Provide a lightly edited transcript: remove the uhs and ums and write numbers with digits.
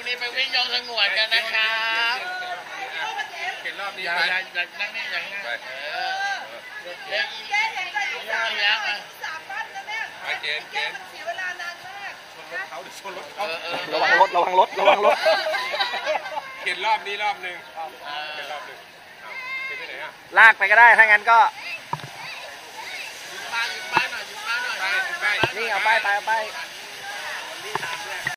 นี้ไปวิ่งยองสงวนกันนะครับเห็นรอบนี้อย่าไปนั่งนี่อย่างนี้เดี๋ยวอีกยังไปเกณฑ์เสียเวลานานมากชนรถเขาระวังรถระวังรถระวังรถเห็นรอบนี้รอบหนึ่งเห็นรอบหนึ่งเห็นไปไหนอ่ะลากไปก็ได้ถ้างั้นก็ป้ายหน่อยป้ายหน่อยนี่เอาป้ายไปเอาป้าย